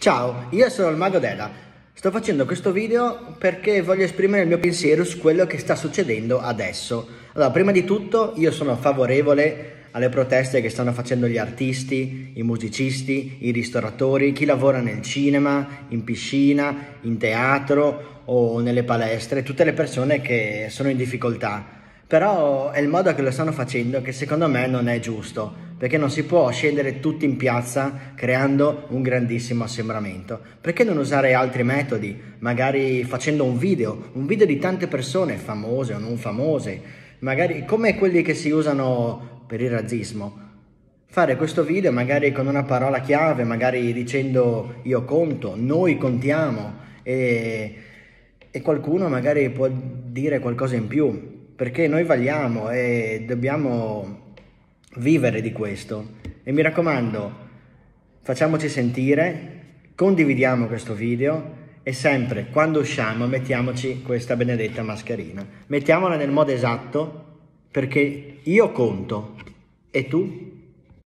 Ciao, io sono il Mago Deda. Sto facendo questo video perché voglio esprimere il mio pensiero su quello che sta succedendo adesso. Allora, prima di tutto, io sono favorevole alle proteste che stanno facendo gli artisti, i musicisti, i ristoratori, chi lavora nel cinema, in piscina, in teatro o nelle palestre, tutte le persone che sono in difficoltà. Però è il modo che lo stanno facendo che secondo me non è giusto, perché non si può scendere tutti in piazza creando un grandissimo assembramento. Perché non usare altri metodi? Magari facendo un video di tante persone, famose o non famose, magari come quelli che si usano per il razzismo. Fare questo video magari con una parola chiave, magari dicendo io conto, noi contiamo e qualcuno magari può dire qualcosa in più. Perché noi valiamo e dobbiamo vivere di questo. E mi raccomando, facciamoci sentire, condividiamo questo video e sempre quando usciamo mettiamoci questa benedetta mascherina. Mettiamola nel modo esatto perché io conto e tu?